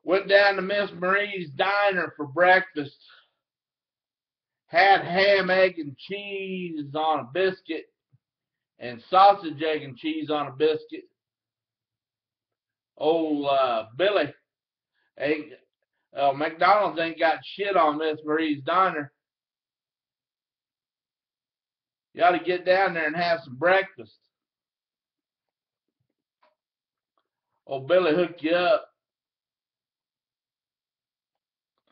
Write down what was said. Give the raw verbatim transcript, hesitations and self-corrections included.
Went down to Miss Marie's diner for breakfast. Had ham, egg, and cheese on a biscuit, and sausage, egg, and cheese on a biscuit. Old uh, Billy ain't, uh, McDonald's ain't got shit on Miss Marie's diner. You ought to get down there and have some breakfast. Old Billy hook you up.